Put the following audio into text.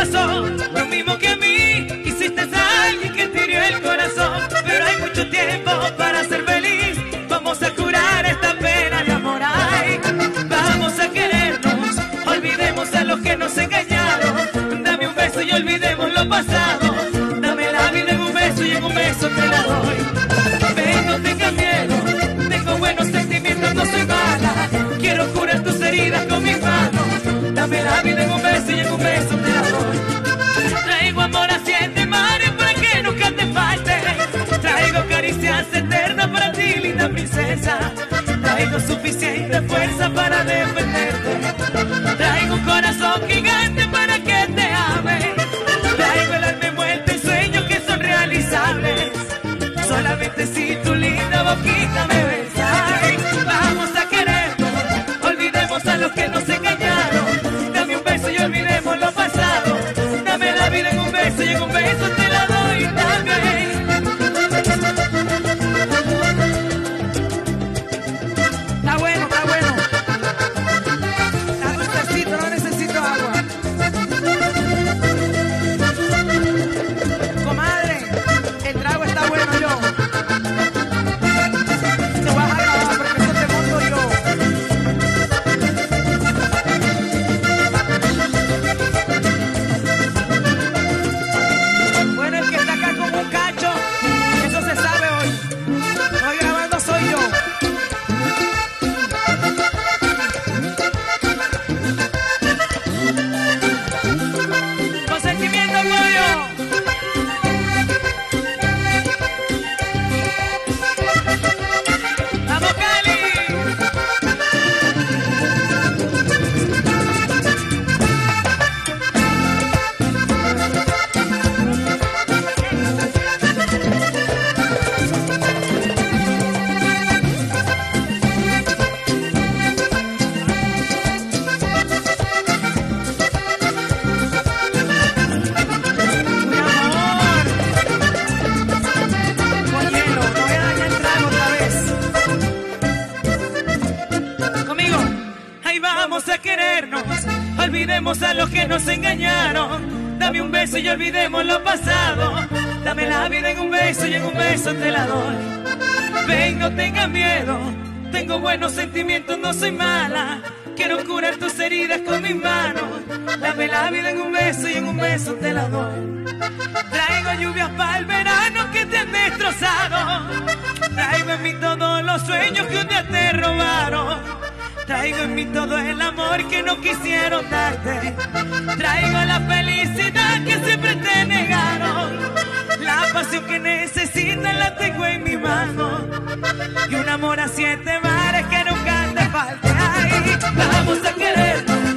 pasó lo mismo que a mí. Quisiste a alguien que te hirió el corazón, pero hay mucho tiempo para ser feliz. Vamos a curar esta pena de amor. Ay, vamos a querernos, olvidemos a los que nos engañaron. Dame un beso y olvidemos lo pasado. Dame la vida en un beso y en un beso te la doy. Ven, no tengas miedo, tengo buenos sentimientos, no soy mala. Quiero curar tus heridas con mis manos. Dame la vida en un beso y en un beso te la doy. Traigo amor a 7 mares para que nunca te falte. Traigo caricias eternas para ti, linda princesa. Traigo suficiente fuerza para defenderte. Traigo un corazón gigante para que te ame. Traigo el alma envuelta en sueños que son realizables. Solamente si tu linda boquita me besa. Ay, vamos a querernos, olvidemos a los que nos engañaron. Dame un beso y olvidemos lo pasado. Dame la vida en un beso y en un beso te la doy también. Está bueno, está bueno. Está dulcecito, no necesito agua. Comadre, el trago está bueno yo. Te vas a grabar porque eso te monto yo. Bueno, el que está acá como un cacho, eso se sabe hoy. Hoy grabando soy yo. Con sentimiento, pollo. ¡Vamos, Cali! Mi amor, con hielo, no voy a dañar el trago otra vez. Conmigo. Ahí vamos a querernos, olvidemos a los que nos engañaron. Dame un beso y olvidemos lo pasado. Dame la vida en un beso y en un beso te la doy. Ven, no tengas miedo, tengo buenos sentimientos, no soy mala. Quiero curar tus heridas con mis manos. Dame la vida en un beso y en un beso te la doy. Traigo lluvias para el verano que te han destrozado. Traigo en mí todos los sueños que un día te robaron. Traigo en mí todo el amor que no quisieron darte. Traigo la felicidad que siempre te negaron. La pasión que necesitas la tengo en mi mano. Y un amor a 7 mares que nunca te falte. Ay, vamos a querernos,